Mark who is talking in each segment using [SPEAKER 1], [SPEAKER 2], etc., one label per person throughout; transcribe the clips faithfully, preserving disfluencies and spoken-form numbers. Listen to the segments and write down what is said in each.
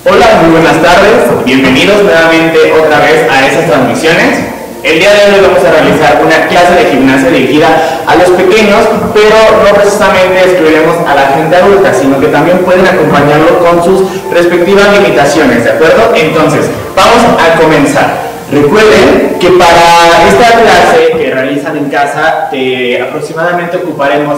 [SPEAKER 1] Hola, muy buenas tardes, bienvenidos nuevamente otra vez a estas transmisiones. El día de hoy vamos a realizar una clase de gimnasia dirigida a los pequeños, pero no precisamente excluiremos a la gente adulta, sino que también pueden acompañarlo con sus respectivas limitaciones, ¿de acuerdo? Entonces, vamos a comenzar. Recuerden que para esta clase que realizan en casa, eh, aproximadamente ocuparemos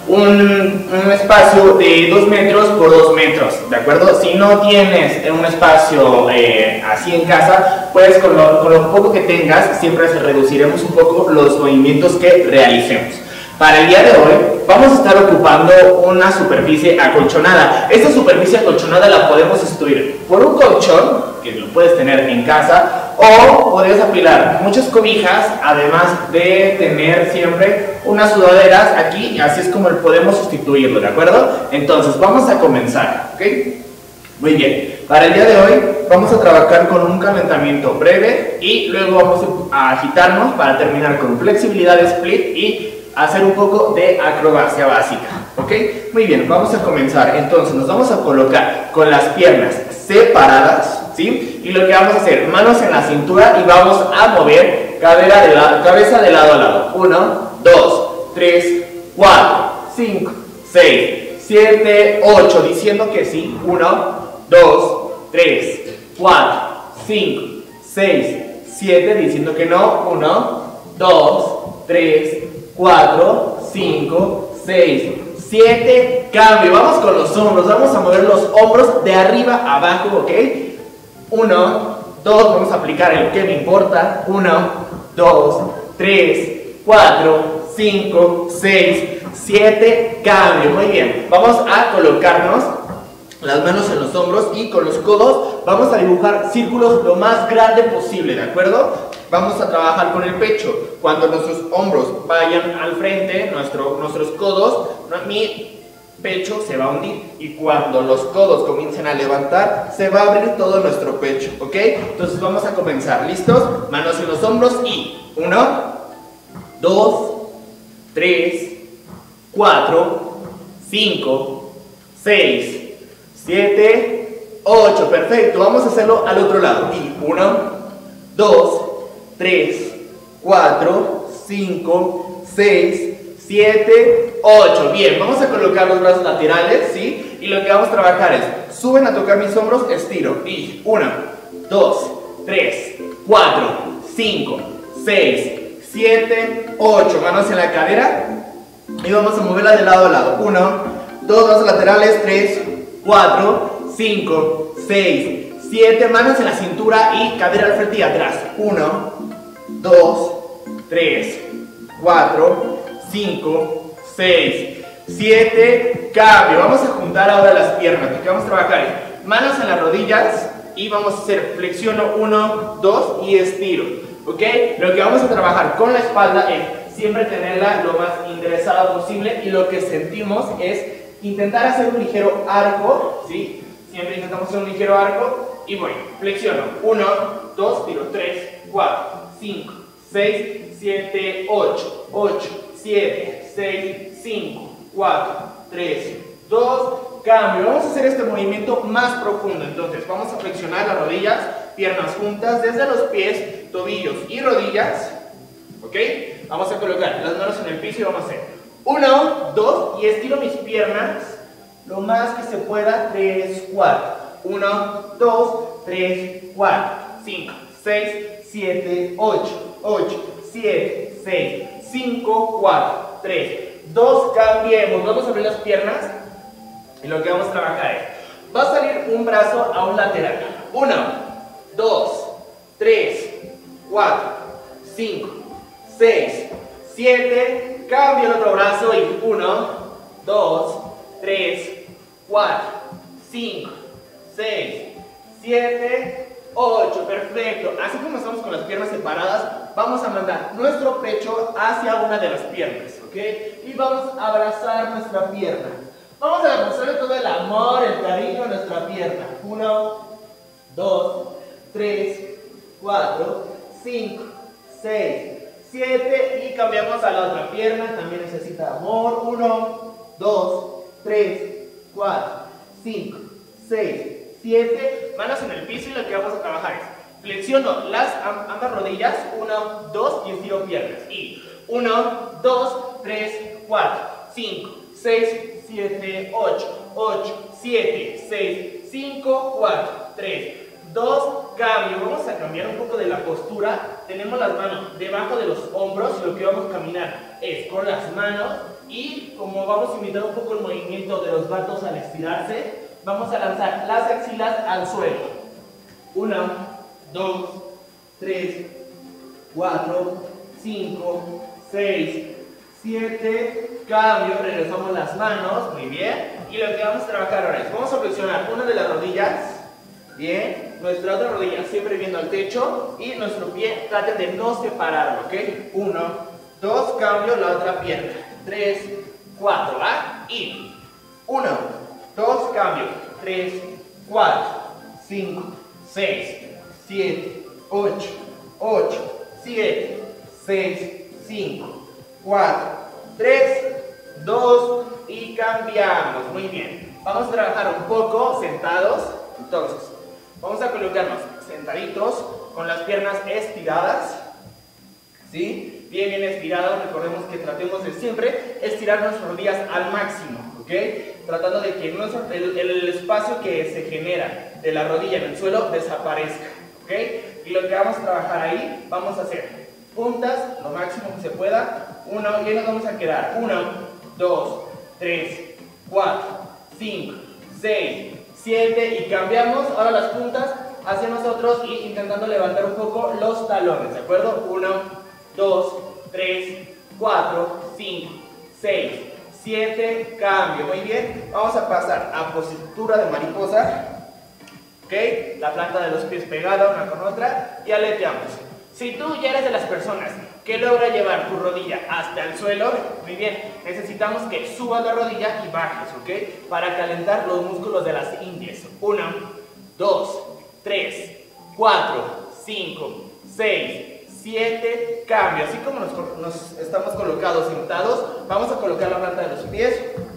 [SPEAKER 1] Un, un espacio de dos metros por dos metros, ¿de acuerdo? Si no tienes un espacio eh, así en casa, pues con lo, con lo poco que tengas, siempre reduciremos un poco los movimientos que realicemos. Para el día de hoy vamos a estar ocupando una superficie acolchonada. Esta superficie acolchonada la podemos sustituir por un colchón, que lo puedes tener en casa, o podrías apilar muchas cobijas, además de tener siempre unas sudaderas aquí, y así es como podemos sustituirlo, ¿de acuerdo? Entonces vamos a comenzar, ¿ok? Muy bien, para el día de hoy vamos a trabajar con un calentamiento breve y luego vamos a agitarnos para terminar con flexibilidad split y hacer un poco de acrobacia básica, ¿ok? Muy bien, vamos a comenzar. Entonces nos vamos a colocar con las piernas separadas, ¿sí? Y lo que vamos a hacer, manos en la cintura y vamos a mover cadera de la, cabeza de lado a lado. uno, dos, tres, cuatro, cinco, seis, siete, ocho, diciendo que sí. uno, dos, tres, cuatro, cinco, seis, siete, diciendo que no. uno, dos, tres, cuatro, cinco, seis, siete, cambio. Vamos con los hombros, vamos a mover los hombros de arriba a abajo, ¿ok? uno, dos, vamos a aplicar el que me importa. uno, dos, tres, cuatro, cinco, seis, siete, cambio. Muy bien, vamos a colocarnos las manos en los hombros y con los codos vamos a dibujar círculos lo más grande posible, ¿de acuerdo? Vamos a trabajar con el pecho. Cuando nuestros hombros vayan al frente, nuestro, nuestros codos, mi pecho se va a hundir. Y cuando los codos comiencen a levantar, se va a abrir todo nuestro pecho, ¿ok? Entonces vamos a comenzar. ¿Listos? Manos en los hombros y uno, dos, tres, cuatro, cinco, seis, siete, ocho. Perfecto. Vamos a hacerlo al otro lado. Y uno, dos, tres, cuatro, cinco, seis, siete, ocho. Bien, vamos a colocar los brazos laterales, ¿sí? Y lo que vamos a trabajar es, suben a tocar mis hombros, estiro. Y uno, dos, tres, cuatro, cinco, seis, siete, ocho. Manos en la cadera. Y vamos a moverla de lado a lado. uno, dos, brazos laterales, tres, cuatro, cinco, seis, siete. Manos en la cintura y cadera al frente y atrás. uno, dos, tres, cuatro, cinco, seis, siete, cambio. Vamos a juntar ahora las piernas. Lo que vamos a trabajar es manos en las rodillas y vamos a hacer flexiono uno, dos y estiro, ¿ok? Lo que vamos a trabajar con la espalda es siempre tenerla lo más enderezada posible y lo que sentimos es intentar hacer un ligero arco, ¿sí? Siempre intentamos hacer un ligero arco y voy, flexiono uno, dos, tiro tres, cuatro, cinco, seis, siete, ocho, ocho, siete, seis, cinco, cuatro, tres, dos, cambio. Vamos a hacer este movimiento más profundo. Entonces vamos a flexionar las rodillas, piernas juntas desde los pies, tobillos y rodillas, ¿ok? Vamos a colocar las manos en el piso y vamos a hacer uno, dos y estiro mis piernas lo más que se pueda. tres, cuatro, uno, dos, tres, cuatro, cinco, seis, siete, ocho, ocho, siete, seis, cinco, cuatro, tres, dos, cambiemos. Vamos a abrir las piernas y lo que vamos a trabajar es, va a salir un brazo a un lateral. uno, dos, tres, cuatro, cinco, seis, siete, cambio el otro brazo y uno, dos, tres, cuatro, cinco, seis, siete, ocho, perfecto. Así como estamos con las piernas separadas, vamos a mandar nuestro pecho hacia una de las piernas, ¿ok? Y vamos a abrazar nuestra pierna. Vamos a demostrarle todo el amor, el cariño a nuestra pierna. uno, dos, tres, cuatro, cinco, seis, siete y cambiamos a la otra pierna. También necesita amor. uno, dos, tres, cuatro, cinco, seis, siete. Manos en el piso y lo que vamos a trabajar es flexiono las ambas rodillas, uno, dos y estiro piernas. Y uno, dos, tres, cuatro, cinco, seis, siete, ocho, ocho, siete, seis, cinco, cuatro, tres, dos, cambio. Vamos a cambiar un poco de la postura. Tenemos las manos debajo de los hombros y lo que vamos a caminar es con las manos y como vamos a imitar un poco el movimiento de los brazos al estirarse, vamos a lanzar las axilas al suelo. uno, dos, tres, cuatro, cinco, seis, siete, cambio, regresamos las manos, muy bien, y lo que vamos a trabajar ahora es, vamos a flexionar una de las rodillas, bien, nuestra otra rodilla siempre viendo al techo, y nuestro pie traten de no separarlo, ¿ok? uno, dos, cambio, la otra pierna, tres, cuatro, ¿va? Y uno, dos, cambio, tres, cuatro, cinco, seis, siete, ocho, ocho, siete, seis, cinco, cuatro, tres, dos y cambiamos. Muy bien. Vamos a trabajar un poco sentados. Entonces, vamos a colocarnos sentaditos con las piernas estiradas. ¿Sí? Bien, bien estirados. Recordemos que tratemos de siempre estirar nuestras rodillas al máximo. ¿Ok? Tratando de que nuestro, el, el espacio que se genera de la rodilla en el suelo desaparezca. ¿Ok? Y lo que vamos a trabajar ahí, vamos a hacer puntas, lo máximo que se pueda. Uno, y nos vamos a quedar. Uno, dos, tres, cuatro, cinco, seis, siete y cambiamos. Ahora las puntas hacia nosotros y intentando levantar un poco los talones, ¿de acuerdo? Uno, dos, tres, cuatro, cinco, seis, siete, cambio. Muy bien. Vamos a pasar a postura de mariposa. ¿Ok? La planta de los pies pegada una con otra y aleteamos. Si tú ya eres de las personas que logra llevar tu rodilla hasta el suelo, muy bien, necesitamos que subas la rodilla y bajes, ¿ok? Para calentar los músculos de las inglés. Uno, dos, tres, cuatro, cinco, seis, siete, cambio. Así como nos, nos estamos colocados sentados, vamos a colocar la planta de los pies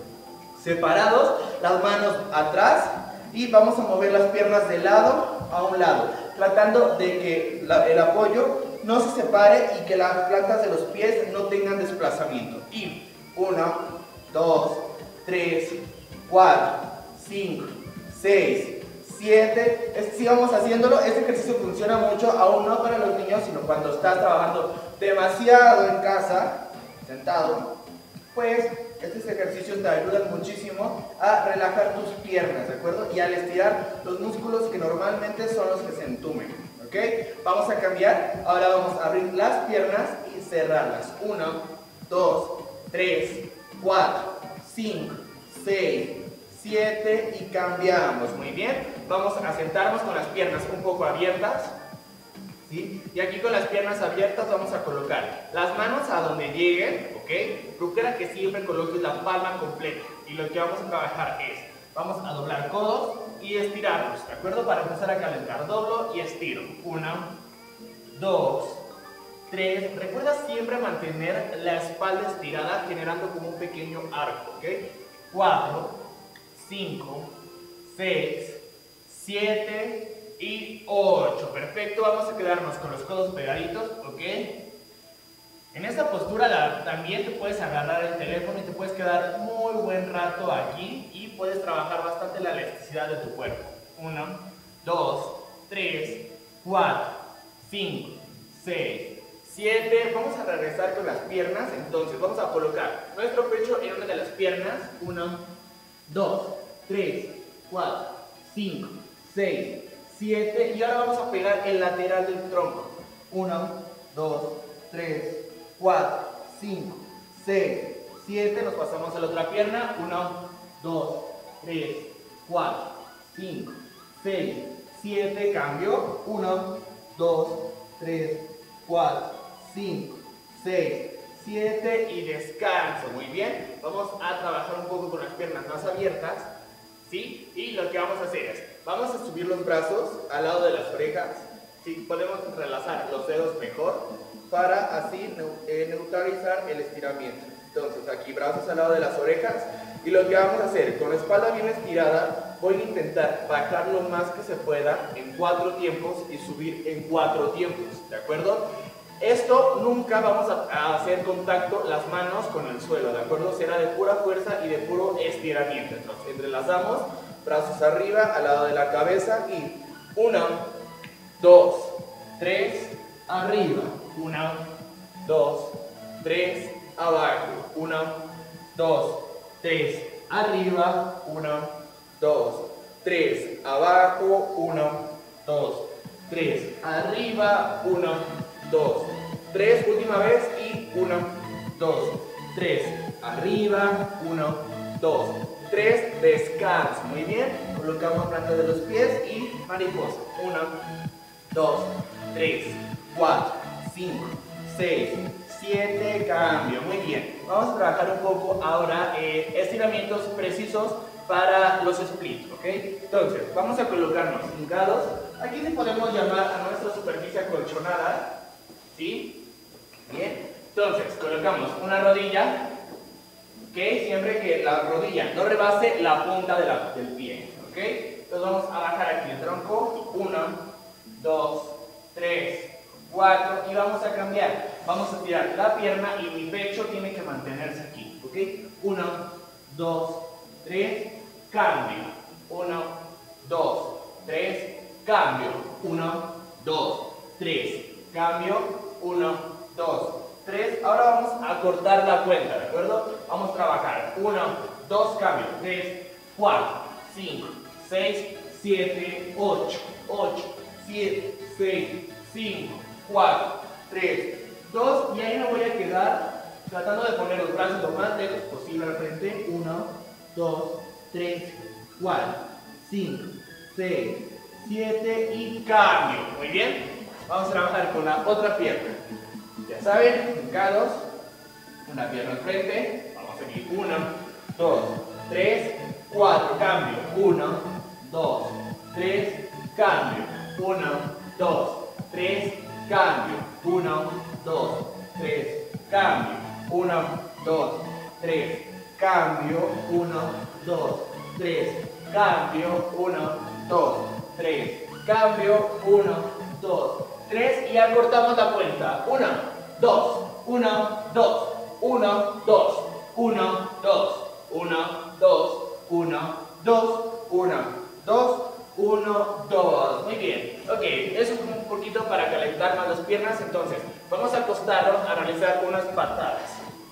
[SPEAKER 1] separados, las manos atrás y vamos a mover las piernas de lado a un lado, tratando de que la, el apoyo no se separe y que las plantas de los pies no tengan desplazamiento. Y uno, dos, tres, cuatro, cinco, seis, siete. Sigamos haciéndolo. Este ejercicio funciona mucho, aún no para los niños, sino cuando estás trabajando demasiado en casa, sentado, pues estos ejercicios te ayudan muchísimo a relajar tus piernas, ¿de acuerdo? Y al estirar los músculos que normalmente son los que se entumen, ¿ok? Vamos a cambiar, ahora vamos a abrir las piernas y cerrarlas. Uno, dos, tres, cuatro, cinco, seis, siete y cambiamos. Muy bien. Vamos a sentarnos con las piernas un poco abiertas. ¿Sí? Y aquí con las piernas abiertas vamos a colocar las manos a donde lleguen, ¿ok? Procura que siempre coloques la palma completa. Y lo que vamos a trabajar es, vamos a doblar codos y estirarlos, ¿de acuerdo? Para empezar a calentar, doblo y estiro. Uno, dos, tres. Recuerda siempre mantener la espalda estirada, generando como un pequeño arco, ¿ok? Cuatro, cinco, seis, siete y ocho. Perfecto, vamos a quedarnos con los codos pegaditos, ¿ok? En esta postura la, también te puedes agarrar el teléfono y te puedes quedar muy buen rato aquí y puedes trabajar bastante la elasticidad de tu cuerpo. Uno, dos, tres, cuatro, cinco, seis, siete. Vamos a regresar con las piernas, entonces vamos a colocar nuestro pecho en una de las piernas. Uno, dos, tres, cuatro, cinco, seis, siete y ahora vamos a pegar el lateral del tronco. uno, dos, tres, cuatro, cinco, seis, siete. Nos pasamos a la otra pierna. uno, dos, tres, cuatro, cinco, seis, siete. Cambio. uno, dos, tres, cuatro, cinco, seis, siete y descanso. Muy bien. Vamos a trabajar un poco con las piernas más abiertas. ¿Sí? Y lo que vamos a hacer es, vamos a subir los brazos al lado de las orejas. ¿Sí? Podemos relazar los dedos mejor para así eh, neutralizar el estiramiento. Entonces aquí brazos al lado de las orejas y lo que vamos a hacer, con la espalda bien estirada, voy a intentar bajar lo más que se pueda en cuatro tiempos y subir en cuatro tiempos, ¿de acuerdo? Esto nunca vamos a, a hacer contacto las manos con el suelo, ¿de acuerdo? Será de pura fuerza y de puro estiramiento. Entonces, entrelazamos, brazos arriba, al lado de la cabeza y uno, dos, tres, arriba, uno, dos, tres, abajo, uno, dos, tres, arriba, uno, dos, tres, abajo, uno, dos, tres, arriba, uno, dos, tres, última vez y uno, dos, tres, arriba, uno, dos, tres, descanso, muy bien, colocamos planta de los pies y mariposa, uno, dos, tres, cuatro, cinco, seis, siete, cambio, muy bien, vamos a trabajar un poco ahora eh, estiramientos precisos para los splits, ¿ok? Entonces, vamos a colocarnos hincados, aquí sí podemos llamar a nuestra superficie acolchonada, ¿sí? Bien, entonces colocamos una rodilla, ¿ok? Siempre que la rodilla no rebase la punta de la, del pie, ¿ok? Entonces vamos a bajar aquí el tronco, uno, dos, tres, cuatro y vamos a cambiar, vamos a tirar la pierna y mi pecho tiene que mantenerse aquí, ¿ok? uno, dos, tres, cambio, uno, dos, tres, cambio, uno, dos, tres, cambio, uno, dos, tres, ahora vamos a cortar la cuenta, ¿de acuerdo? Vamos a trabajar, uno, dos, cambio, tres, cuatro, cinco, seis, siete, ocho, ocho, siete, seis, cinco, cuatro, tres, dos y ahí me voy a quedar tratando de poner los brazos lo más lejos posible al frente, uno, dos, tres, cuatro, cinco, seis, siete y cambio, muy bien, vamos a trabajar con la otra pierna, ya saben, hincados, una pierna al frente, vamos a seguir, uno, dos, tres, cuatro, cambio, uno, dos, tres, cambio, uno, dos, tres, cambio, uno, dos, tres, cambio, uno, dos, tres, cambio, uno, dos, tres, cambio, uno, dos, tres, cambio, uno, dos, tres y ya cortamos la cuenta, uno, dos, uno, dos, uno, dos, uno, dos, uno, dos, uno, dos, uno, dos, uno, dos, muy bien, ok, eso es un poquito para calentar más las piernas, entonces vamos a acostarnos a realizar unas patadas,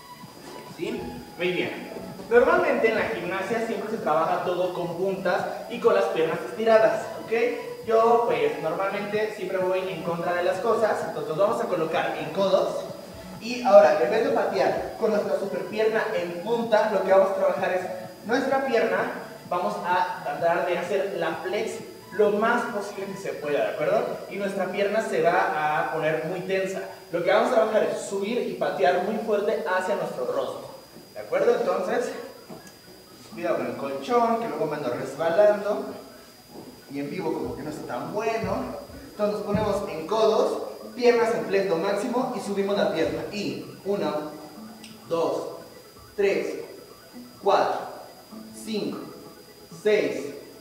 [SPEAKER 1] ¿sí? Muy bien, normalmente en la gimnasia siempre se trabaja todo con puntas y con las piernas estiradas, ok, yo pues normalmente siempre voy en contra de las cosas, entonces nos vamos a colocar en codos y ahora en vez de patear con nuestra superpierna en punta, lo que vamos a trabajar es nuestra pierna, vamos a tratar de hacer la flex lo más posible que se pueda, ¿de acuerdo? Y nuestra pierna se va a poner muy tensa. Lo que vamos a trabajar es subir y patear muy fuerte hacia nuestro rostro, ¿de acuerdo? Entonces, cuidado con el colchón, que luego me ando resbalando y en vivo como que no está tan bueno. Entonces nos ponemos en codos, piernas en flex lo máximo y subimos la pierna. Y uno, dos, tres, cuatro, cinco, seis,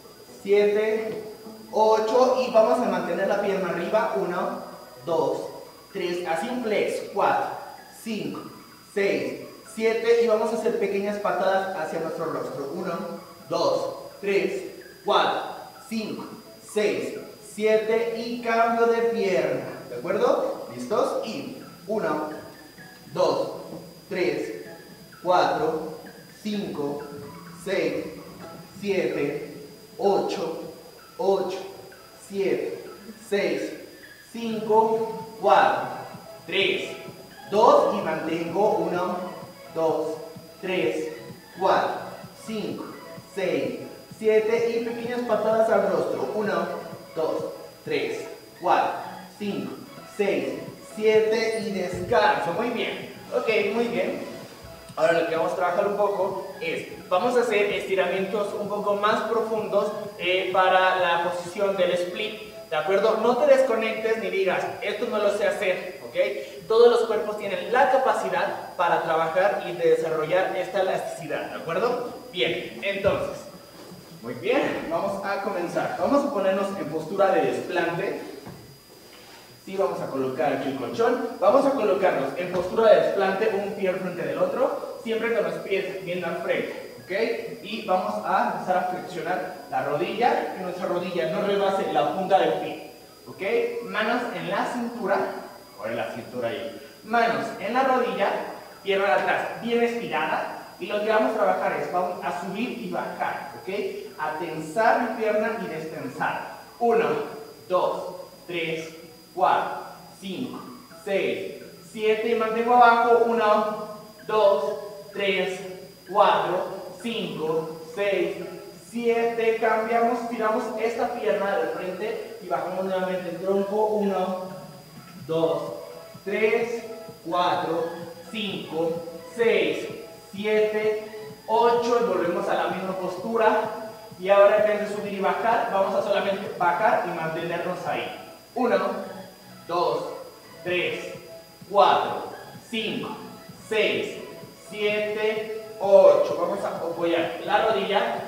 [SPEAKER 1] siete, ocho y vamos a mantener la pierna arriba, uno, dos, tres, así en flex, cuatro, cinco, seis, siete y vamos a hacer pequeñas patadas hacia nuestro rostro, uno, dos, tres, cuatro, cinco, seis, siete y cambio de pierna, ¿de acuerdo? ¿Listos? Y uno, dos, tres, cuatro, cinco, seis, siete, ocho, ocho, siete, seis, cinco, cuatro, tres, dos y mantengo uno, dos, tres, cuatro, cinco, seis, siete y pequeñas patadas al rostro, uno, dos, tres, cuatro, cinco, seis, siete y descanso, muy bien, ok, muy bien. Ahora lo que vamos a trabajar un poco es, vamos a hacer estiramientos un poco más profundos eh, para la posición del split, ¿de acuerdo? No te desconectes ni digas, esto no lo sé hacer, ¿ok? Todos los cuerpos tienen la capacidad para trabajar y de desarrollar esta elasticidad, ¿de acuerdo? Bien, entonces, Muy bien, vamos a comenzar. Vamos a ponernos en postura de desplante. Sí, vamos a colocar aquí el colchón. Vamos a colocarnos en postura de desplante, un pie al frente del otro, siempre con los pies viendo al frente, ¿ok? Y vamos a empezar a flexionar la rodilla, que nuestra rodilla no rebase la punta del pie, ¿ok? Manos en la cintura, o en la cintura ahí. Manos en la rodilla, pierna de atrás bien estirada. Y lo que vamos a trabajar es, vamos a subir y bajar, ¿ok? A tensar mi pierna y destensar. Uno, dos, tres, cuatro, cinco, seis, siete. Y mantengo abajo. Uno, dos, tres, cuatro, cinco, seis, siete. Cambiamos, tiramos esta pierna del frente y bajamos nuevamente el tronco. Uno, dos, tres, cuatro, cinco, seis, siete, ocho, y volvemos a la misma postura. Y ahora en vez de subir y bajar, vamos a solamente bajar y mantenernos ahí. uno, dos, tres, cuatro, cinco, seis, siete, ocho. Vamos a apoyar la rodilla,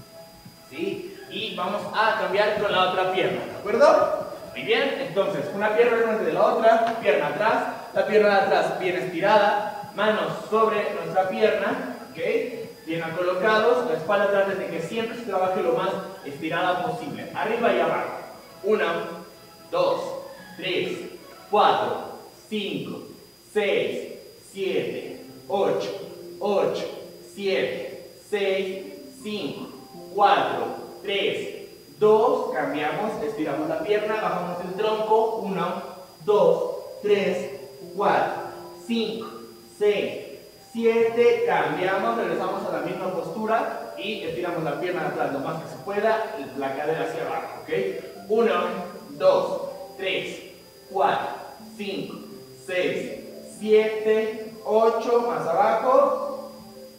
[SPEAKER 1] ¿sí? Y vamos a cambiar con la otra pierna, ¿de acuerdo? Muy bien, entonces una pierna delante de la otra, pierna atrás, la pierna de atrás bien estirada. Manos sobre nuestra pierna, ¿ok? Bien colocados, la espalda traten de que siempre se trabaje lo más estirada posible, arriba y abajo. uno, dos, tres, cuatro, cinco, seis, siete, ocho, ocho, siete, seis, cinco, cuatro, tres, dos, cambiamos, estiramos la pierna, bajamos el tronco. uno, dos, tres, cuatro, cinco, seis, siete, cambiamos, regresamos a la misma postura y estiramos la pierna de atrás lo más que se pueda, la cadera hacia abajo, ¿ok? uno, dos, tres, cuatro, cinco, seis, siete, ocho, más abajo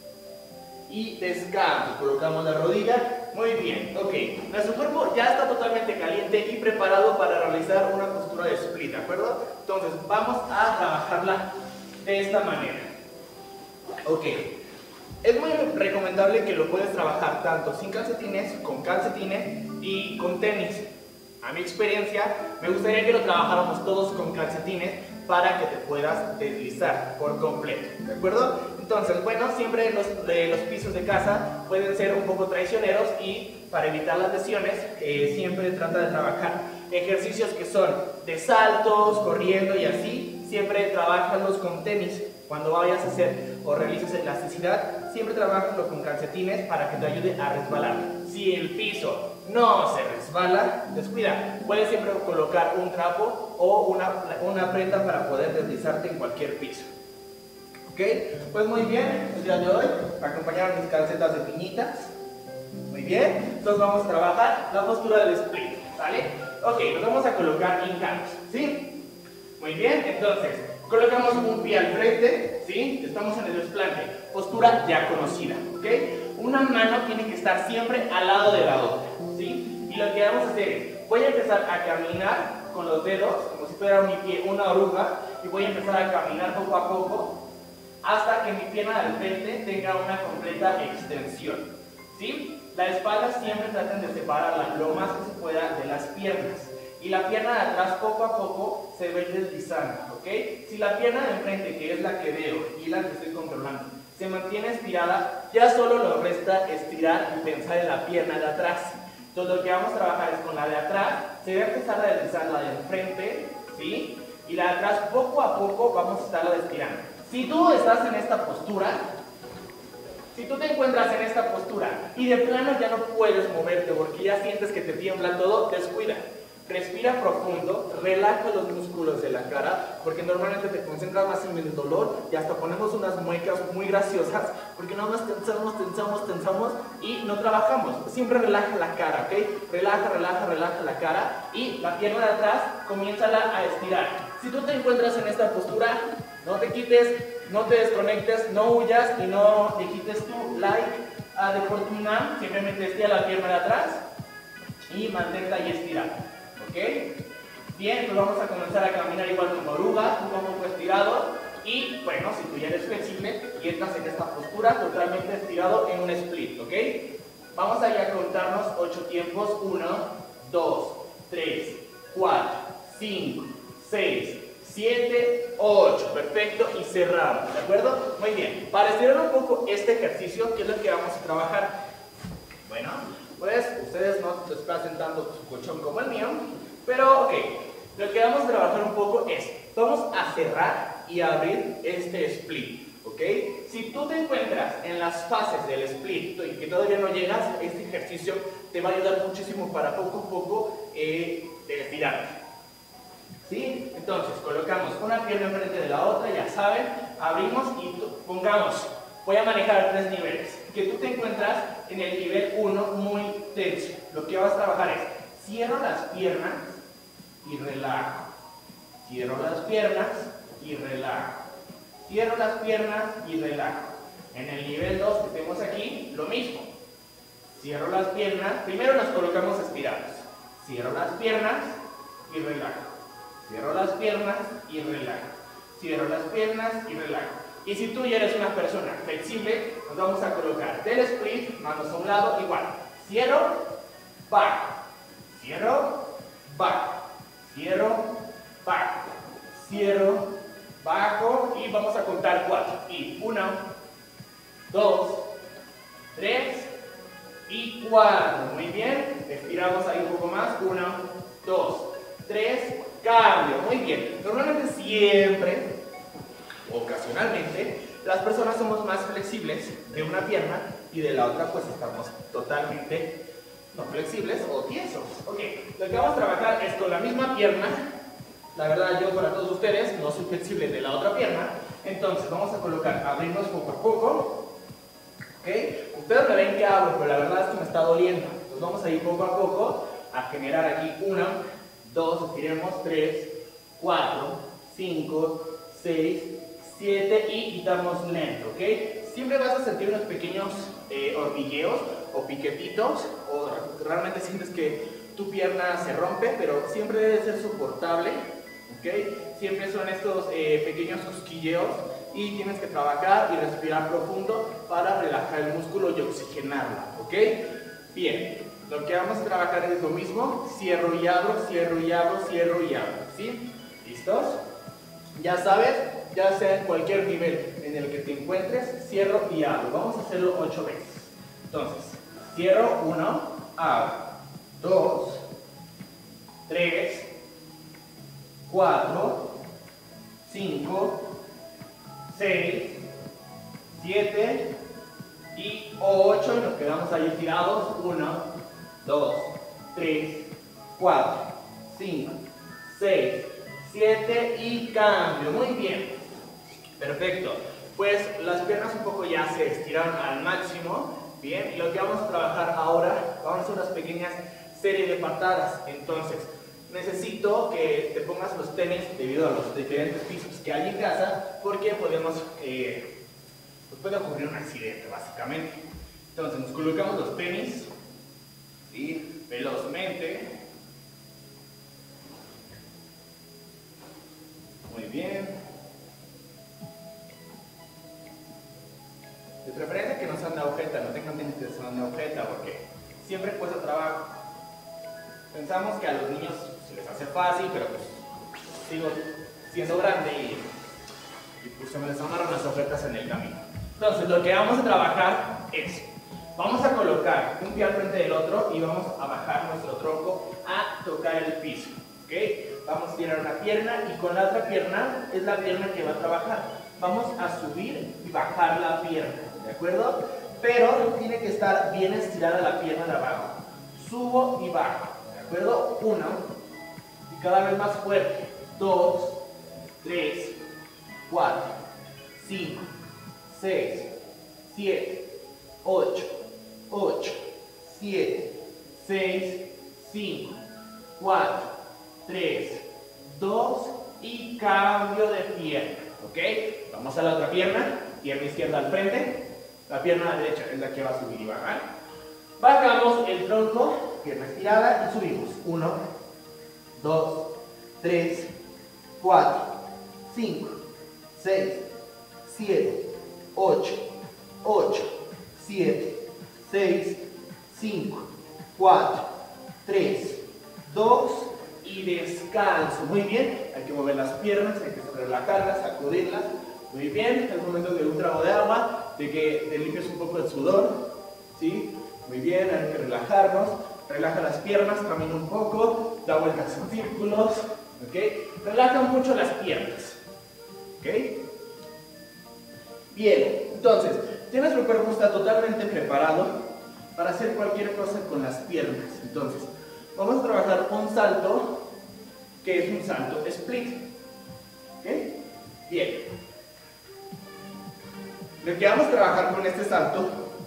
[SPEAKER 1] y descanso, colocamos la rodilla. Muy bien, ok, nuestro cuerpo ya está totalmente caliente y preparado para realizar una postura de split, ¿de acuerdo? Entonces vamos a trabajarla de esta manera. Ok, es muy recomendable que lo puedes trabajar tanto sin calcetines, con calcetines y con tenis. A mi experiencia, me gustaría que lo trabajáramos todos con calcetines para que te puedas deslizar por completo, ¿de acuerdo? Entonces, bueno, siempre los, de los pisos de casa pueden ser un poco traicioneros y para evitar las lesiones, eh, siempre trata de trabajar ejercicios que son de saltos, corriendo y así. Siempre trabajanlos con tenis. Cuando vayas a hacer o realices elasticidad, siempre trabájalo con calcetines para que te ayude a resbalar. Si el piso no se resbala, descuida. Puedes siempre colocar un trapo o una, una prenda para poder deslizarte en cualquier piso. ¿Ok? Pues muy bien, el día de hoy me acompañaron mis calcetas de piñitas. Muy bien, entonces vamos a trabajar la postura del split, ¿sale? Ok, nos vamos a colocar hincados, ¿sí? Muy bien, entonces colocamos un pie al frente, ¿sí? Estamos en el desplante, postura ya conocida, ¿ok? Una mano tiene que estar siempre al lado de la otra, ¿sí? Y lo que vamos a hacer es, voy a empezar a caminar con los dedos, como si fuera mi pie una oruga, y voy a empezar a caminar poco a poco, hasta que mi pierna del frente tenga una completa extensión, ¿sí? La espalda siempre traten de separarla lo más que se pueda de las piernas. Y la pierna de atrás poco a poco se va a ir deslizando, ¿ok? Si la pierna de enfrente, que es la que veo y la que estoy controlando, se mantiene estirada, ya solo nos resta estirar y pensar en la pierna de atrás. Entonces lo que vamos a trabajar es con la de atrás, se va a empezar a deslizar la de enfrente, ¿sí? Y la de atrás poco a poco vamos a estarla estirando. Si tú estás en esta postura, si tú te encuentras en esta postura y de plano ya no puedes moverte porque ya sientes que te tiembla todo, descuida. Respira profundo, relaja los músculos de la cara, porque normalmente te concentras más en el dolor y hasta ponemos unas muecas muy graciosas, porque nada más tensamos, tensamos, tensamos y no trabajamos. Siempre relaja la cara, ¿ok? Relaja, relaja, relaja la cara y la pierna de atrás, comiénzala a estirar. Si tú te encuentras en esta postura, no te quites, no te desconectes, no huyas y no te quites tu like a de fortuna, simplemente estira la pierna de atrás y mantente ahí estirada. ¿Ok? Bien, pues vamos a comenzar a caminar igual como oruga, un poco estirado. Y bueno, si tú ya eres flexible y entras en esta postura totalmente estirado en un split, ¿ok? Vamos a ir a contarnos ocho tiempos. uno, dos, tres, cuatro, cinco, seis, siete, ocho. Perfecto, y cerramos, ¿de acuerdo? Muy bien. Para estirar un poco este ejercicio, ¿qué es lo que vamos a trabajar? Bueno, pues ustedes no se pasen tanto su colchón como el mío, pero ok, lo que vamos a trabajar un poco es, vamos a cerrar y abrir este split, ¿ok? Si tú te encuentras en las fases del split y que todavía no llegas, este ejercicio te va a ayudar muchísimo para poco a poco eh, estirar. ¿Sí? Entonces, colocamos una pierna enfrente de la otra, ya saben, abrimos y pongamos, voy a manejar tres niveles. Que tú te encuentras en el nivel uno muy tenso. Lo que vas a trabajar es, cierro las piernas y relajo. Cierro las piernas y relajo. Cierro las piernas y relajo. En el nivel dos que tenemos aquí, lo mismo. Cierro las piernas, primero nos colocamos estirados. Cierro las piernas y relajo. Cierro las piernas y relajo. Cierro las piernas y relajo. Y si tú ya eres una persona flexible, nos vamos a colocar del split, manos a un lado, igual. Cierro, bajo. Cierro, bajo. Cierro, bajo. Cierro, bajo. Y vamos a contar cuatro. Y uno, dos, tres y cuatro. Muy bien. Estiramos ahí un poco más. Uno, dos, tres. Cambio. Muy bien. Normalmente siempre, ocasionalmente, las personas somos más flexibles de una pierna y de la otra pues estamos totalmente no flexibles o tiesos. Ok, lo que vamos a trabajar es con la misma pierna. La verdad, yo para todos ustedes no soy flexible de la otra pierna. Entonces vamos a colocar, abrirnos poco a poco. Ok, ustedes me ven que abro, pero la verdad es que me está doliendo. Entonces vamos a ir poco a poco a generar aquí uno, dos, estiremos, tres, cuatro, cinco, seis, siete y quitamos lento, ¿ok? Siempre vas a sentir unos pequeños eh, hormigueos o piquetitos, o realmente sientes que tu pierna se rompe, pero siempre debe ser soportable, ¿ok? Siempre son estos eh, pequeños cosquilleos y tienes que trabajar y respirar profundo para relajar el músculo y oxigenarlo, ¿ok? Bien, lo que vamos a trabajar es lo mismo, cierro y abro, cierro y abro, cierro y abro, ¿sí? ¿Listos? Ya sabes, ya sea en cualquier nivel en el que te encuentres, cierro y abro. Vamos a hacerlo ocho veces. Entonces, cierro, uno, abro, dos, tres, cuatro, cinco, seis, siete y ocho. Y nos quedamos ahí tirados. uno, dos, tres, cuatro, cinco, seis, siete y cambio. Muy bien. Perfecto. Pues las piernas un poco ya se estiraron al máximo. Bien. Y lo que vamos a trabajar ahora, vamos a hacer unas pequeñas series de patadas. Entonces, necesito que te pongas los tenis debido a los diferentes pisos que hay en casa, porque podemos, eh, pues puede ocurrir un accidente básicamente. Entonces nos colocamos los tenis, ¿sí? Velozmente. Muy bien. De preferencia que no sean de agujeta, no tengan tenis que sean de agujeta, porque siempre cuesta trabajo. Pensamos que a los niños se les hace fácil, pero pues sigo siendo grande y, y pues se me desarmaron las agujetas en el camino. Entonces lo que vamos a trabajar es, vamos a colocar un pie al frente del otro y vamos a bajar nuestro tronco a tocar el piso, ¿ok? Vamos a tirar una pierna y con la otra pierna es la pierna que va a trabajar. Vamos a subir y bajar la pierna, ¿de acuerdo? Pero tiene que estar bien estirada la pierna de abajo. Subo y bajo, ¿de acuerdo? Uno, y cada vez más fuerte. Dos, tres, cuatro, cinco, seis, siete, ocho, ocho, siete, seis, cinco, cuatro, tres, dos y cambio de pierna, ¿ok? Vamos a la otra pierna, pierna izquierda al frente, la pierna derecha es la que va a subir y bajar. Bajamos el tronco, pierna estirada y subimos. uno, dos, tres, cuatro, cinco, seis, siete, ocho, ocho, siete, seis,
[SPEAKER 2] cinco, cuatro, tres, dos y descanso. Muy bien, hay que mover las piernas, hay que relajarlas, sacudirlas. Muy bien, es el momento de un trago de agua, de que te limpies un poco el sudor, ¿sí? Muy bien, hay que relajarnos, relaja las piernas, camina un poco, da vueltas en círculos, ¿ok? Relaja mucho las piernas, ¿ok? Bien, entonces, tienes tu cuerpo está totalmente preparado para hacer cualquier cosa con las piernas. Entonces, vamos a trabajar un salto, que es un salto split, ¿ok? Bien. Lo que vamos a trabajar con este salto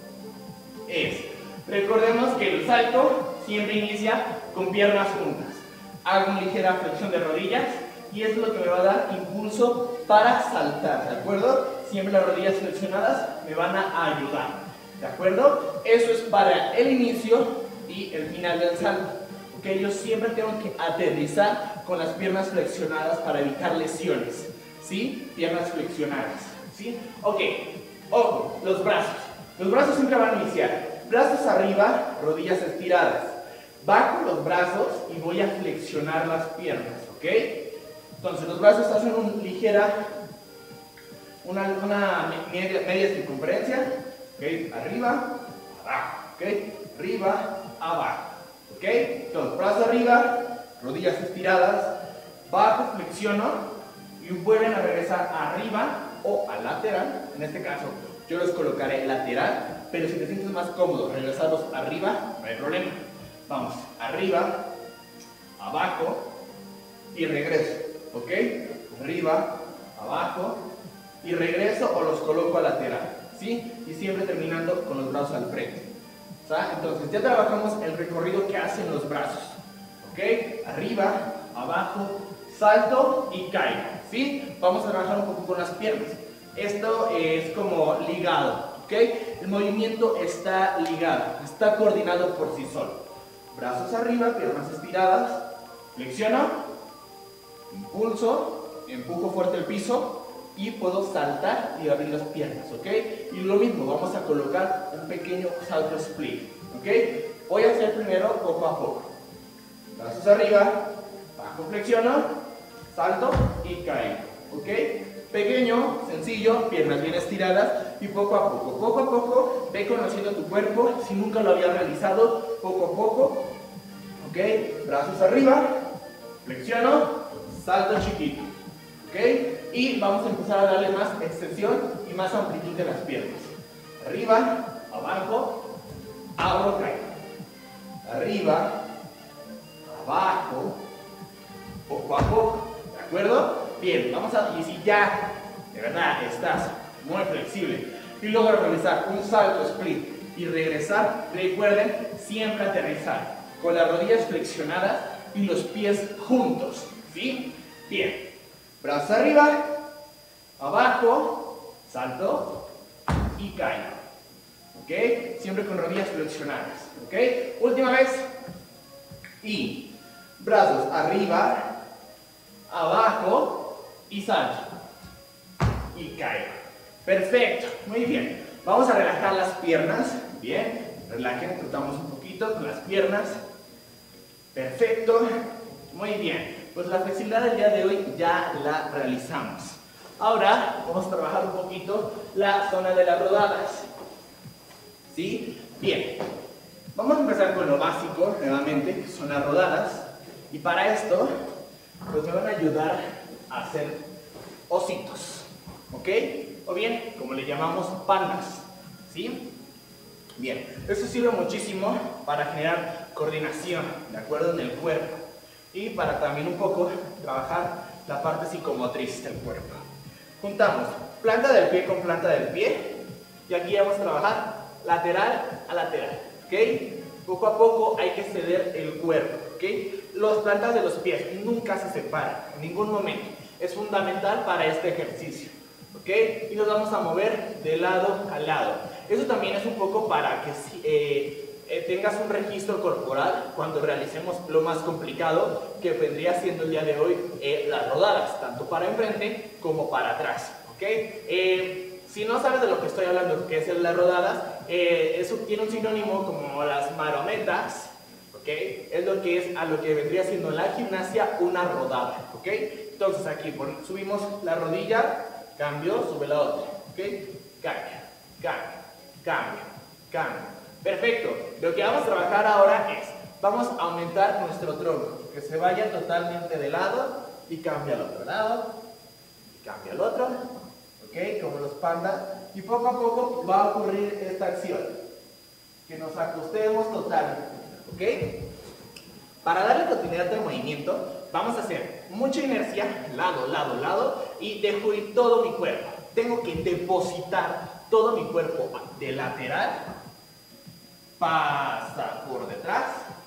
[SPEAKER 2] es, recordemos que el salto siempre inicia con piernas juntas. Hago una ligera flexión de rodillas y es lo que me va a dar impulso para saltar, ¿de acuerdo? Siempre las rodillas flexionadas me van a ayudar, ¿de acuerdo? Eso es para el inicio y el final del salto. ¿Ok? Yo siempre tengo que aterrizar con las piernas flexionadas para evitar lesiones, ¿sí? Piernas flexionadas, ¿sí? Ok. Ojo, los brazos. Los brazos siempre van a iniciar. Brazos arriba, rodillas estiradas. Bajo los brazos y voy a flexionar las piernas, ¿ok? Entonces los brazos hacen una ligera, una, una media, media circunferencia, ¿ok? Arriba, abajo, ¿ok? Arriba, abajo, ¿ok? Entonces, brazos arriba, rodillas estiradas, bajo, flexiono y vuelven a regresar arriba o a lateral. En este caso yo los colocaré lateral, pero si te sientes más cómodo regresarlos arriba, no hay problema. Vamos, arriba, abajo y regreso, ¿ok? Arriba, abajo y regreso o los coloco a lateral, ¿sí? Y siempre terminando con los brazos al frente, ¿sabes? Entonces ya trabajamos el recorrido que hacen los brazos, ¿ok? Arriba, abajo, salto y caigo, ¿sí? Vamos a trabajar un poco con las piernas. Esto es como ligado, ¿ok? El movimiento está ligado, está coordinado por sí solo. Brazos arriba, piernas estiradas, flexiono, impulso, empujo fuerte el piso y puedo saltar y abrir las piernas, ¿ok? Y lo mismo, vamos a colocar un pequeño salto split, ¿ok? Voy a hacer primero poco a poco. Brazos arriba, bajo, flexiono, salto y caigo, ¿ok? Pequeño, sencillo, piernas bien estiradas y poco a poco, poco a poco, ve conociendo tu cuerpo, si nunca lo había realizado, poco a poco, ¿ok? Brazos arriba, flexiono, salto chiquito, ¿ok? Y vamos a empezar a darle más extensión y más amplitud de las piernas. Arriba, abajo, abro, caigo. Arriba, abajo, poco a poco, ¿de acuerdo? Bien, vamos a, y si ya de verdad estás muy flexible y logras realizar un salto split y regresar, recuerden siempre aterrizar con las rodillas flexionadas y los pies juntos, ¿sí? Bien, brazos arriba, abajo, salto y caigo, ¿ok? Siempre con rodillas flexionadas, ¿ok? Última vez y brazos arriba, abajo y salto y caigo. Perfecto, muy bien. Vamos a relajar las piernas. Bien, relajen, tratamos un poquito con las piernas. Perfecto, muy bien. Pues la flexibilidad del día de hoy ya la realizamos. Ahora vamos a trabajar un poquito la zona de las rodadas, ¿sí? Bien, vamos a empezar con lo básico nuevamente, que son las rodadas. Y para esto pues me van a ayudar a hacer ositos, ¿ok? O bien, como le llamamos, pandas, ¿sí? Bien, esto sirve muchísimo para generar coordinación, ¿de acuerdo? En el cuerpo y para también un poco trabajar la parte psicomotriz del cuerpo. Juntamos planta del pie con planta del pie y aquí vamos a trabajar lateral a lateral, ¿ok? Poco a poco hay que ceder el cuerpo, ¿ok? Las plantas de los pies nunca se separan, en ningún momento. Es fundamental para este ejercicio, ¿ok? Y nos vamos a mover de lado a lado. Eso también es un poco para que eh, eh, tengas un registro corporal cuando realicemos lo más complicado que vendría siendo el día de hoy, eh, las rodadas, tanto para enfrente como para atrás, ¿ok? Eh, si no sabes de lo que estoy hablando, que es las rodadas, eh, eso tiene un sinónimo como las marometas, ¿ok? Es lo que es a lo que vendría siendo en la gimnasia una rodada, ¿ok? Entonces aquí pon, subimos la rodilla, cambio, sube la otra, ¿ok? Cambia, cambia, cambia, cambia. Perfecto. Lo que vamos a trabajar ahora es, vamos a aumentar nuestro tronco, que se vaya totalmente de lado y cambia al otro lado, y cambia al otro, ¿ok? Como los pandas. Y poco a poco va a ocurrir esta acción, que nos acostemos totalmente, ¿ok? Para darle continuidad al movimiento, vamos a hacer mucha inercia, lado, lado, lado, y dejo ir todo mi cuerpo. Tengo que depositar todo mi cuerpo de lateral, pasa por detrás,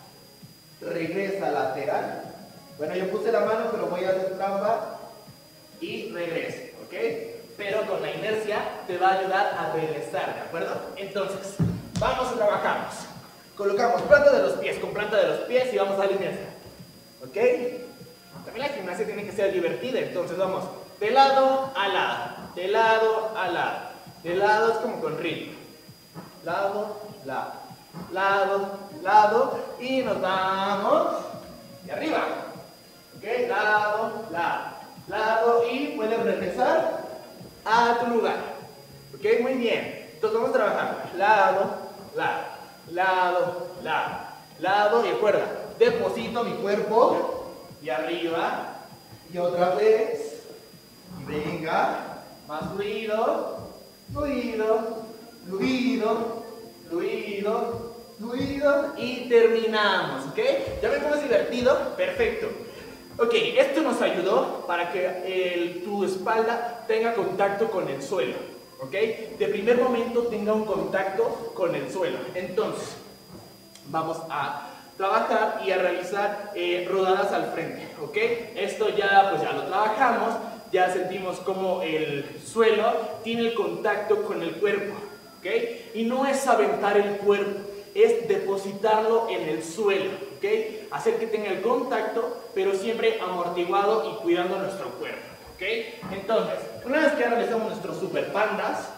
[SPEAKER 2] regresa lateral. Bueno, yo puse la mano, pero voy a hacer trampa y regreso, ¿ok? Pero con la inercia te va a ayudar a regresar, ¿de acuerdo? Entonces, vamos a trabajarnos. Colocamos planta de los pies con planta de los pies y vamos a la inercia, ¿ok? También la gimnasia tiene que ser divertida, entonces vamos de lado a lado, de lado a lado, de lado es como con ritmo, lado, lado, lado, lado, y nos vamos de arriba, ¿ok? Lado, lado, lado, y puedes regresar a tu lugar, ¿ok? Muy bien, entonces vamos a trabajar, lado, lado, lado, lado, lado, y recuerda, deposito mi cuerpo, y arriba, y otra vez, y venga, más fluido, fluido, fluido, fluido, fluido, y terminamos, ¿ok? ¿Ya ven cómo es divertido? Perfecto. Ok, esto nos ayudó para que el, tu espalda tenga contacto con el suelo, ¿ok? De primer momento tenga un contacto con el suelo. Entonces, vamos a trabajar y a realizar eh, rodadas al frente, ¿ok? Esto ya, pues ya lo trabajamos, ya sentimos como el suelo tiene el contacto con el cuerpo, ¿ok? Y no es aventar el cuerpo, es depositarlo en el suelo, ¿ok? Hacer que tenga el contacto, pero siempre amortiguado y cuidando nuestro cuerpo, ¿ok? Entonces, una vez que realizamos nuestros super pandas,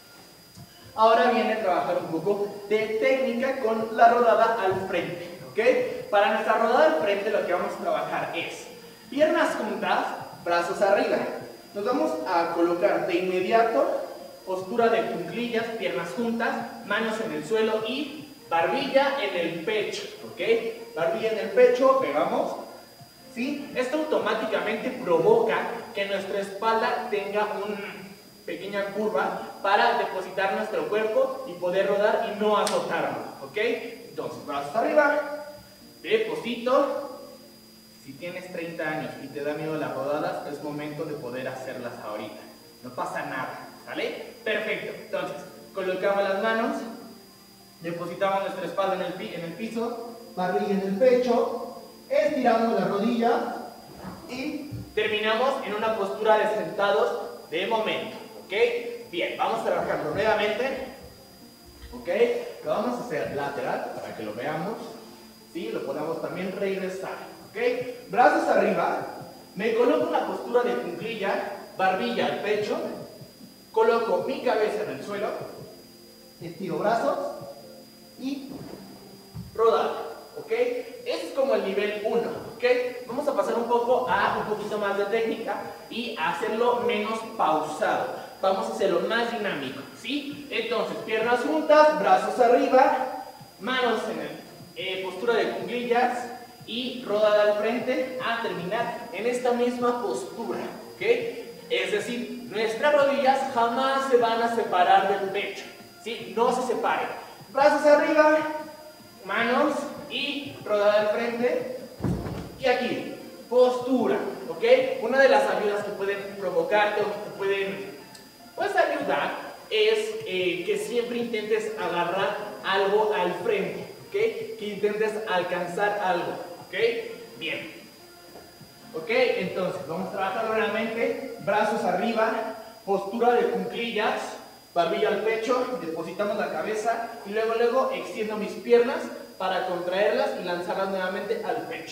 [SPEAKER 2] ahora viene a trabajar un poco de técnica con la rodada al frente, ¿ok? Para nuestra rodada al frente lo que vamos a trabajar es piernas juntas, brazos arriba. Nos vamos a colocar de inmediato postura de cuclillas, piernas juntas, manos en el suelo y barbilla en el pecho, ¿ok? Barbilla en el pecho, pegamos, ¿sí? Esto automáticamente provoca que nuestra espalda tenga una pequeña curva para depositar nuestro cuerpo y poder rodar y no azotarlo, ¿ok? Entonces, brazos arriba, deposito. Si tienes treinta años y te da miedo las rodadas, es momento de poder hacerlas ahorita. No pasa nada, ¿sale? Perfecto. Entonces, colocamos las manos, depositamos nuestra espalda en el, pi en el piso, barbilla en el pecho, estiramos la rodilla y terminamos en una postura de sentados de momento, ¿ok? Bien, vamos a trabajarlo nuevamente, ¿ok? Lo vamos a hacer lateral para que lo veamos, ¿sí? Lo podemos también regresar. ¿Ok? Brazos arriba, me coloco en la postura de cuclilla, barbilla al pecho, coloco mi cabeza en el suelo, estiro brazos y rodar, ¿ok? Ese es como el nivel uno, ¿ok? Vamos a pasar un poco a un poquito más de técnica y a hacerlo menos pausado. Vamos a hacerlo más dinámico, ¿sí? Entonces, piernas juntas, brazos arriba, manos en el, eh, postura de cuclillas, y rodada al frente a terminar en esta misma postura, ¿ok? Es decir, nuestras rodillas jamás se van a separar del pecho, ¿sí? No se separen. Brazos arriba, manos y rodada al frente. Y aquí, postura, ¿ok? Una de las ayudas que pueden provocarte o que te pueden pues, ayudar es eh, que siempre intentes agarrar algo al frente, ¿ok? Que intentes alcanzar algo. ¿Ok? Bien. ¿Ok? Entonces, vamos a trabajar nuevamente. Brazos arriba, postura de cuclillas, barbilla al pecho, depositamos la cabeza y luego, luego extiendo mis piernas para contraerlas y lanzarlas nuevamente al pecho.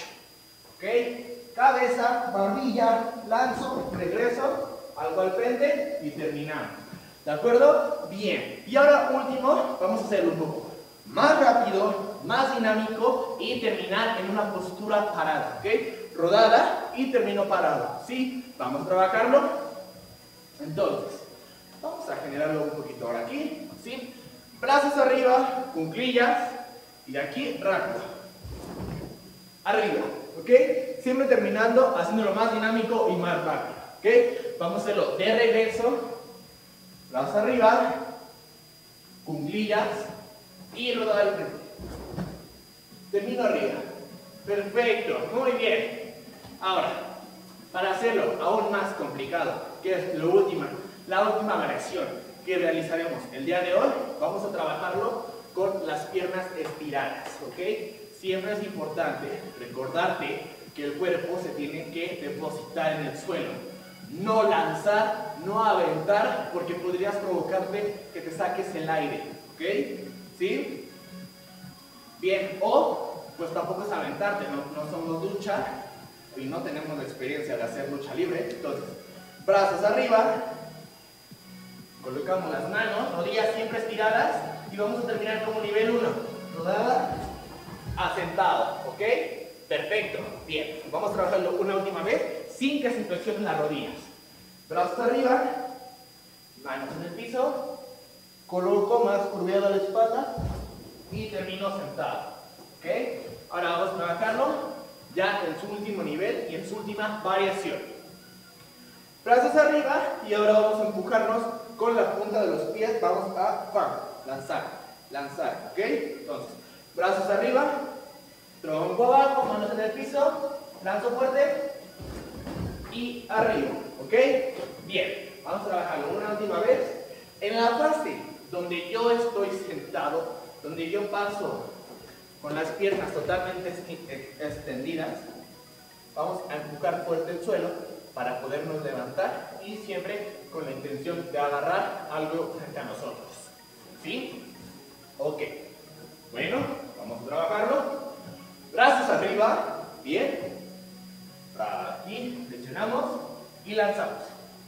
[SPEAKER 2] ¿Ok? Cabeza, barbilla, lanzo, regreso, algo al frente y terminamos. ¿De acuerdo? Bien. Y ahora último, vamos a hacerlo un poco más rápido, más dinámico y terminar en una postura parada, ¿ok? Rodada y termino parado, ¿sí? Vamos a trabajarlo. Entonces, vamos a generarlo un poquito ahora aquí, ¿sí? Brazos arriba, cuclillas y aquí rápido. Arriba, ¿ok? Siempre terminando, haciéndolo más dinámico y más rápido, ¿ok? Vamos a hacerlo de regreso. Brazos arriba, cuclillas y rodada al frente. Termino arriba. Perfecto, muy bien. Ahora, para hacerlo aún más complicado, que es lo última, la última variación que realizaremos el día de hoy, vamos a trabajarlo con las piernas estiradas, ¿ok? Siempre es importante recordarte que el cuerpo se tiene que depositar en el suelo. No lanzar, no aventar, porque podrías provocarte que te saques el aire, ¿ok? ¿Sí? Bien, o pues tampoco es aventarte, no, no somos lucha y no tenemos la experiencia de hacer lucha libre. Entonces, brazos arriba, colocamos las manos, rodillas siempre estiradas y vamos a terminar como nivel uno, rodada, asentado, ¿ok? Perfecto, bien, vamos a trabajarlo una última vez sin que se flexionen las rodillas. Brazos arriba, manos en el piso, coloco más curveada la espalda y termino sentado, ¿ok? Ahora vamos a trabajarlo ya en su último nivel y en su última variación. Brazos arriba y ahora vamos a empujarnos con la punta de los pies, vamos a ¡pam! Lanzar, lanzar, ¿ok? Entonces, brazos arriba, tronco abajo, manos en el piso, lanzo fuerte y arriba, ¿ok? Bien, vamos a trabajarlo una última vez. En la fase donde yo estoy sentado, donde yo paso con las piernas totalmente extendidas, vamos a empujar fuerte el suelo para podernos levantar y siempre con la intención de agarrar algo frente a nosotros, ¿sí? Ok, bueno, vamos a trabajarlo. Brazos arriba, bien, aquí, flexionamos y lanzamos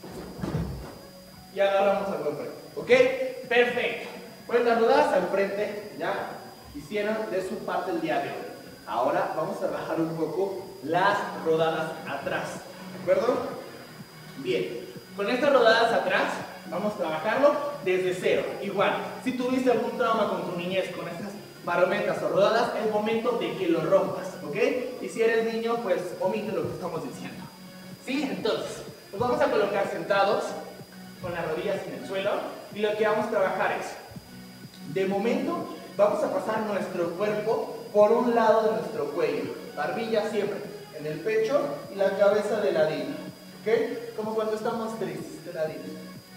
[SPEAKER 2] y agarramos algo enfrente, ¿ok? Perfecto. Pues las rodadas al frente ya hicieron de su parte el día de hoy. Ahora vamos a trabajar un poco las rodadas atrás, ¿de acuerdo? Bien, con estas rodadas atrás vamos a trabajarlo desde cero. Igual, si tuviste algún trauma con tu niñez con estas marometas o rodadas, es momento de que lo rompas, ¿ok? Y si eres niño, pues omite lo que estamos diciendo, ¿sí? Entonces, nos vamos a colocar sentados con las rodillas en el suelo y lo que vamos a trabajar es, de momento, vamos a pasar nuestro cuerpo por un lado de nuestro cuello, barbilla siempre en el pecho y la cabeza de ladito, ¿ok? Como cuando estamos tristes, de ladito.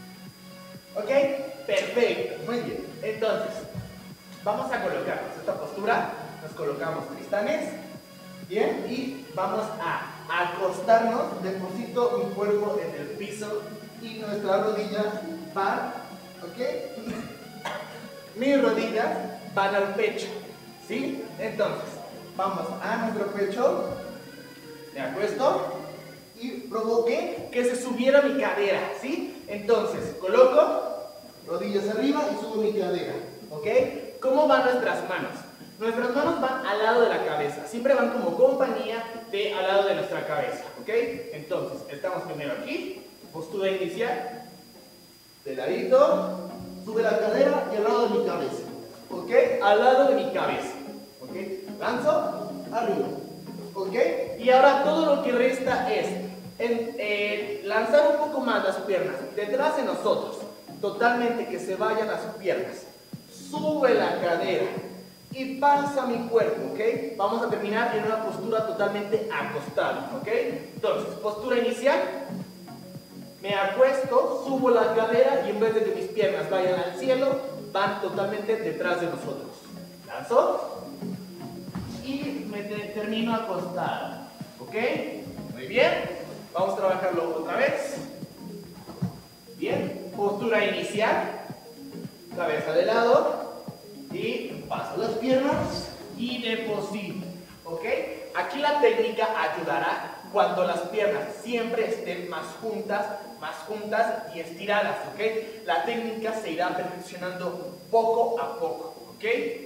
[SPEAKER 2] ¿Ok? Perfecto, muy bien. Entonces, vamos a colocarnos esta postura, nos colocamos tristanes, bien, y vamos a acostarnos, deposito mi cuerpo en el piso y nuestras rodillas van, ¿ok? Mis rodillas van al pecho, ¿sí? Entonces, vamos a nuestro pecho, me acuesto y provoqué que se subiera mi cadera, ¿sí? Entonces, coloco rodillas arriba y subo mi cadera, ¿ok? ¿Cómo van nuestras manos? Nuestras manos van al lado de la cabeza, siempre van como compañía de al lado de nuestra cabeza, ¿ok? Entonces, estamos primero aquí, postura inicial, de ladito, sube la cadera y al lado de mi cabeza, ¿ok? Al lado de mi cabeza, ¿ok? Lanzo, arriba, ¿ok? Y ahora todo lo que resta es en, eh, lanzar un poco más las piernas detrás de nosotros, totalmente que se vayan las piernas, sube la cadera y pasa mi cuerpo, ¿ok? Vamos a terminar en una postura totalmente acostada, ¿ok? Entonces, postura inicial, me acuesto, subo la cadera y en vez de que mis piernas vayan al cielo, van totalmente detrás de nosotros. Lanzo y me termino acostado, ¿ok? Muy bien, vamos a trabajarlo otra vez. Bien, postura inicial, cabeza de lado y paso las piernas y deposito, ¿ok? Aquí la técnica ayudará cuando las piernas siempre estén más juntas más juntas y estiradas, ¿ok? La técnica se irá perfeccionando poco a poco, ¿ok?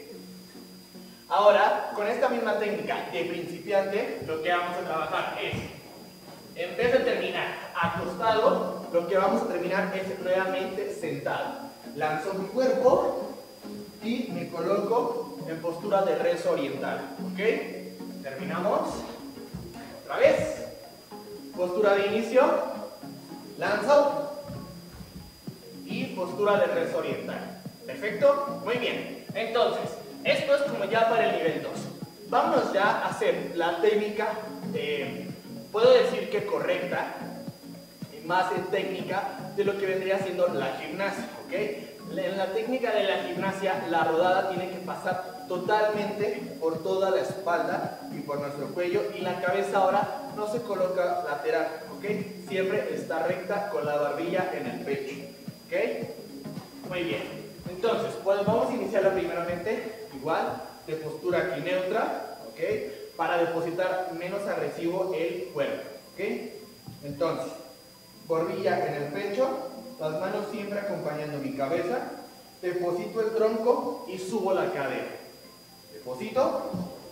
[SPEAKER 2] Ahora, con esta misma técnica de principiante, lo que vamos a trabajar es, en vez de terminar acostado, lo que vamos a terminar es nuevamente sentado. Lanzo mi cuerpo y me coloco en postura de rezo oriental, ¿ok? Terminamos. Otra vez. Postura de inicio. Lanzo. Y postura de rezo oriental. ¿Perfecto? Muy bien. Entonces, esto es como ya para el nivel dos. Vámonos ya a hacer la técnica, eh, puedo decir que correcta, y más en técnica, de lo que vendría siendo la gimnasia, ¿ok? En la técnica de la gimnasia, la rodada tiene que pasar totalmente por toda la espalda y por nuestro cuello, y la cabeza ahora no se coloca lateral, ¿ok? Siempre está recta con la barbilla en el pecho, ¿ok? Muy bien. Entonces, pues vamos a iniciarla primeramente, igual, de postura aquí neutra, ¿ok? Para depositar menos agresivo el cuerpo, ¿ok? Entonces, barbilla en el pecho, las manos siempre acompañando mi cabeza, deposito el tronco y subo la cadera. Deposito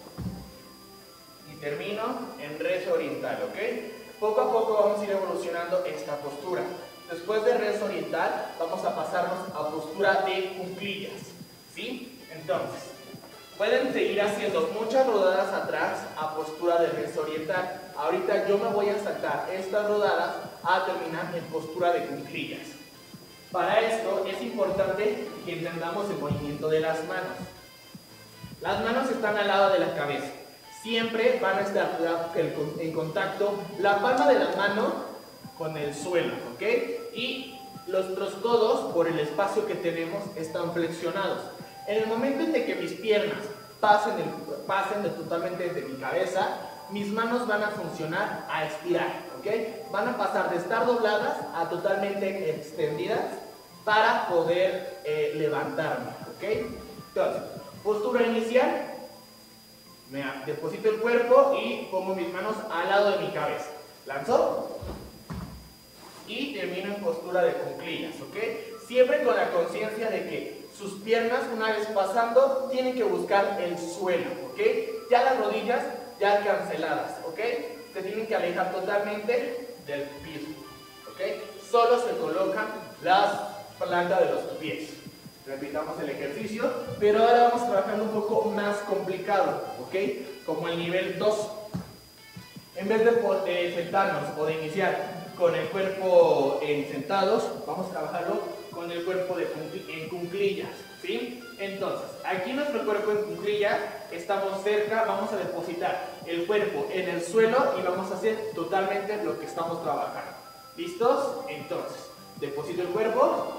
[SPEAKER 2] y termino en rezo oriental, ¿ok? Poco a poco vamos a ir evolucionando esta postura. Después de rezo oriental, vamos a pasarnos a postura de cuclillas, ¿sí? Entonces, pueden seguir haciendo muchas rodadas atrás a postura de rezo oriental. Ahorita yo me voy a saltar estas rodadas a terminar en postura de cuclillas. Para esto es importante que entendamos el movimiento de las manos. Las manos están al lado de la cabeza. Siempre van a estar en contacto la palma de la mano con el suelo, ¿ok? Y nuestros codos, por el espacio que tenemos, están flexionados. En el momento en que mis piernas pasen, el, pasen de totalmente desde mi cabeza, mis manos van a funcionar a estirar, ¿ok? Van a pasar de estar dobladas a totalmente extendidas para poder eh, levantarme, ¿ok? Entonces, postura inicial, me deposito el cuerpo y pongo mis manos al lado de mi cabeza. Lanzo y termino en postura de cuclillas, ¿ok? Siempre con la conciencia de que sus piernas, una vez pasando, tienen que buscar el suelo, ¿ok? Ya las rodillas ya canceladas, ¿ok? Se tienen que alejar totalmente del piso, ¿ok? Solo se colocan las plantas de los pies. Repitamos el ejercicio, pero ahora vamos trabajando un poco más complicado, ¿ok? Como el nivel dos. En vez de, de sentarnos o de iniciar con el cuerpo en sentados, vamos a trabajarlo con el cuerpo de en cuclillas, ¿sí? Entonces, aquí nuestro cuerpo en cuclillas, estamos cerca, vamos a depositar el cuerpo en el suelo y vamos a hacer totalmente lo que estamos trabajando. ¿Listos? Entonces, deposito el cuerpo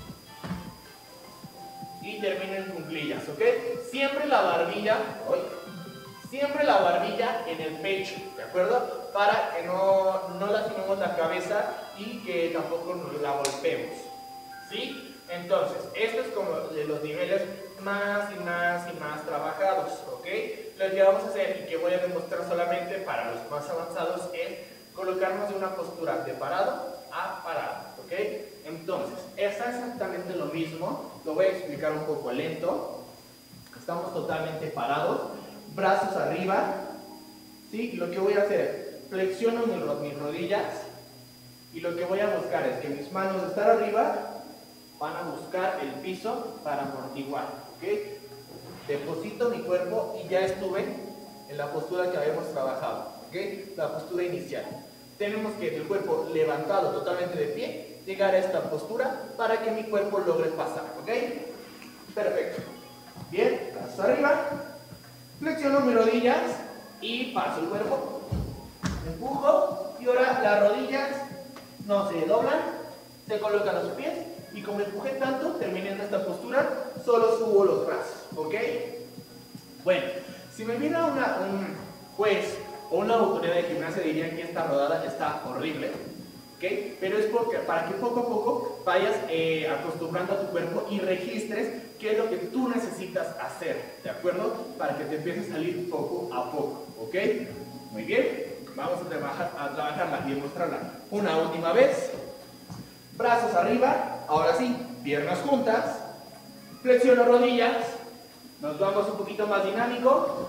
[SPEAKER 2] y termino en cuclillas, ¿ok? Siempre la barbilla, ¿oye? Siempre la barbilla en el pecho, ¿de acuerdo? Para que no, no lastimemos la cabeza y que tampoco nos la golpeemos, ¿sí? Entonces, esto es como de los niveles más y más y más trabajados, ¿ok? Lo que vamos a hacer y que voy a demostrar solamente para los más avanzados es colocarnos de una postura de parado a parado, ¿ok? Entonces, es exactamente lo mismo, lo voy a explicar un poco lento. Estamos totalmente parados, brazos arriba, ¿sí? Lo que voy a hacer, flexiono mis rodillas y lo que voy a buscar es que mis manos de estar arriba van a buscar el piso para amortiguar, ¿ok? Deposito mi cuerpo y ya estuve en la postura que habíamos trabajado, ¿ok? La postura inicial. Tenemos que el cuerpo levantado totalmente de pie, llegar a esta postura para que mi cuerpo logre pasar, ¿ok? Perfecto. Bien, brazos arriba, flexiono mis rodillas y paso el cuerpo, empujo y ahora las rodillas no se doblan, se colocan los pies y como empujé tanto, terminé en esta postura, solo subo los brazos, ¿ok? Bueno, si me viene una, un juez o una autoridad de gimnasia dirían que esta rodada está horrible, ¿ok? Pero es porque, para que poco a poco vayas eh, acostumbrando a tu cuerpo y registres qué es lo que tú necesitas hacer, ¿de acuerdo? Para que te empiece a salir poco a poco, ¿ok? Muy bien, vamos a, trabajar, a trabajarla y demostrarla una última vez. brazos arriba, ahora sí, piernas juntas, flexiono rodillas, nos vamos un poquito más dinámico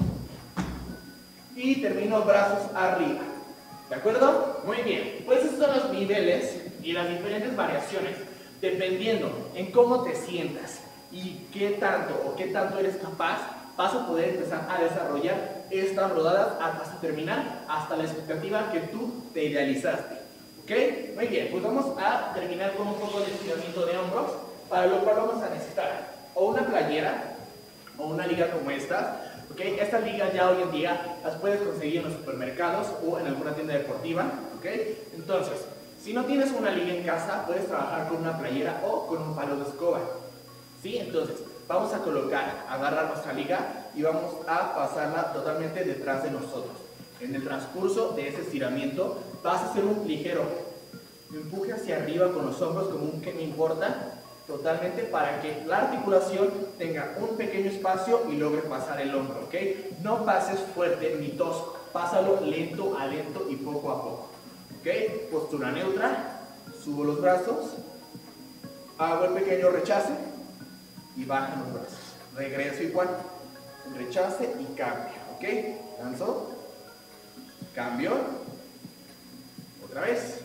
[SPEAKER 2] y termino brazos arriba. ¿De acuerdo? Muy bien, pues estos son los niveles y las diferentes variaciones dependiendo en cómo te sientas y qué tanto o qué tanto eres capaz, vas a poder empezar a desarrollar estas rodadas hasta terminar, hasta la expectativa que tú te idealizaste. ¿Ok? Muy bien, pues vamos a terminar con un poco de estiramiento de hombros, para lo cual vamos a necesitar o una playera o una liga como esta. ¿Okay? Estas ligas ya hoy en día las puedes conseguir en los supermercados o en alguna tienda deportiva. ¿Okay? Entonces, si no tienes una liga en casa, puedes trabajar con una playera o con un palo de escoba. ¿Sí? Entonces, vamos a colocar, agarrar nuestra liga y vamos a pasarla totalmente detrás de nosotros. En el transcurso de ese estiramiento vas a hacer un ligero empuje hacia arriba con los hombros como un que me importa, totalmente para que la articulación tenga un pequeño espacio y logre pasar el hombro, ¿ok? No pases fuerte ni tosco, pásalo lento a lento y poco a poco, ¿ok? Postura neutra, subo los brazos, hago el pequeño rechace y bajo los brazos, regreso igual, rechace y cambio, ¿ok? Lanzo, cambio, otra vez,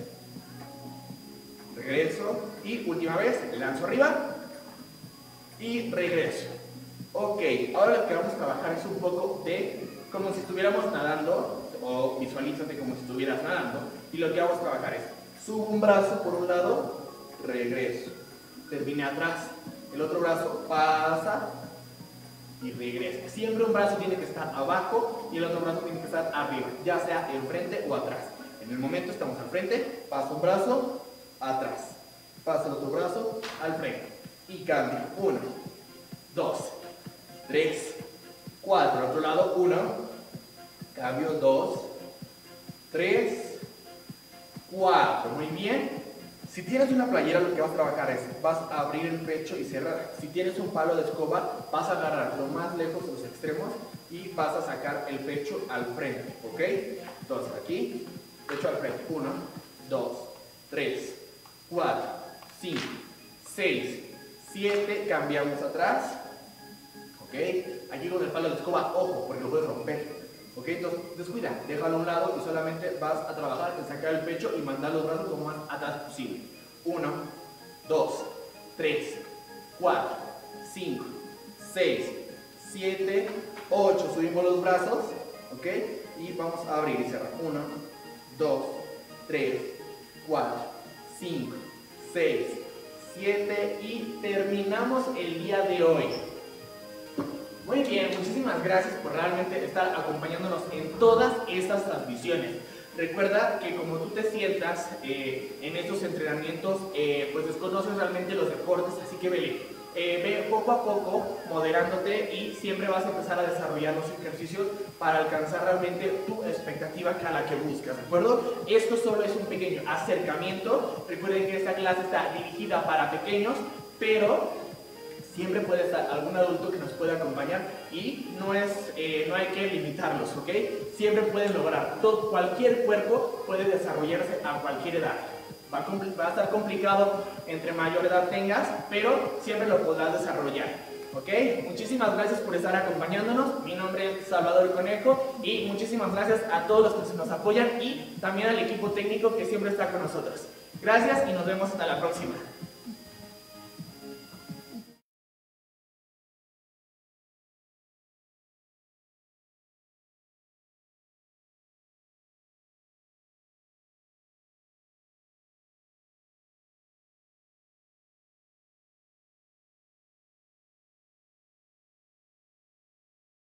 [SPEAKER 2] regreso y última vez, lanzo arriba y regreso. Ok, ahora lo que vamos a trabajar es un poco de como si estuviéramos nadando, o visualízate como si estuvieras nadando, y lo que vamos a trabajar es subo un brazo por un lado, regreso, termine atrás, el otro brazo pasa y regresa. Siempre un brazo tiene que estar abajo y el otro brazo tiene que estar arriba, ya sea enfrente o atrás. En el momento estamos al frente, paso un brazo, atrás, paso el otro brazo, al frente y cambio. Uno, dos, tres, cuatro, otro lado, uno, cambio, dos, tres, cuatro, muy bien. Si tienes una playera, lo que vas a trabajar es, vas a abrir el pecho y cerrar. Si tienes un palo de escoba, vas a agarrar lo más lejos de los extremos y vas a sacar el pecho al frente, ¿ok? Entonces aquí, pecho al frente, uno, dos, tres, cuatro, cinco, seis, siete, cambiamos atrás, ¿ok? Aquí con el palo de escoba, ojo, porque lo puedes romper. ¿Ok? Entonces, descuida, déjalo a un lado y solamente vas a trabajar en sacar el pecho y mandar los brazos lo más atrás posible. uno, dos, tres, cuatro, cinco, seis, siete, ocho. Subimos los brazos, ¿ok? Y vamos a abrir y cerrar. uno, dos, tres, cuatro, cinco, seis, siete y terminamos el día de hoy. Muy bien, muchísimas gracias por realmente estar acompañándonos en todas estas transmisiones. Recuerda que como tú te sientas eh, en estos entrenamientos, eh, pues desconoces realmente los deportes, así que vele, eh, ve poco a poco moderándote y siempre vas a empezar a desarrollar los ejercicios para alcanzar realmente tu expectativa a la que buscas, ¿de acuerdo? Esto solo es un pequeño acercamiento. Recuerden que esta clase está dirigida para pequeños, pero siempre puede estar algún adulto que nos pueda acompañar y no, es, eh, no hay que limitarlos, ¿ok? Siempre pueden lograr, todo, cualquier cuerpo puede desarrollarse a cualquier edad. Va a, va a estar complicado entre mayor edad tengas, pero siempre lo podrás desarrollar, ¿ok? Muchísimas gracias por estar acompañándonos. Mi nombre es Salvador Conejo y muchísimas gracias a todos los que nos apoyan y también al equipo técnico que siempre está con nosotros. Gracias y nos vemos hasta la próxima.